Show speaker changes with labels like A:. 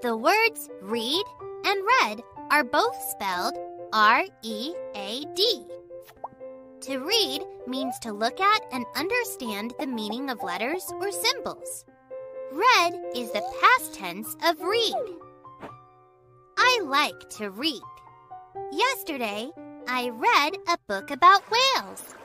A: The words read and red are both spelled R-E-A-D. To read means to look at and understand the meaning of letters or symbols. Read is the past tense of read. I like to read. Yesterday, I read a book about whales.